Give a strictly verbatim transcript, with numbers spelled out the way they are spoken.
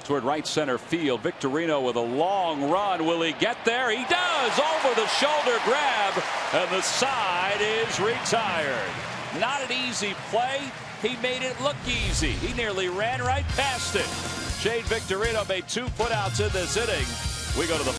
toward right center field. Victorino with a long run. Will he get there? He does. Over the shoulder grab, and the side is retired. Not an easy play. He made it look easy. He nearly ran right past it. Shane Victorino made two putouts in this inning. We go to the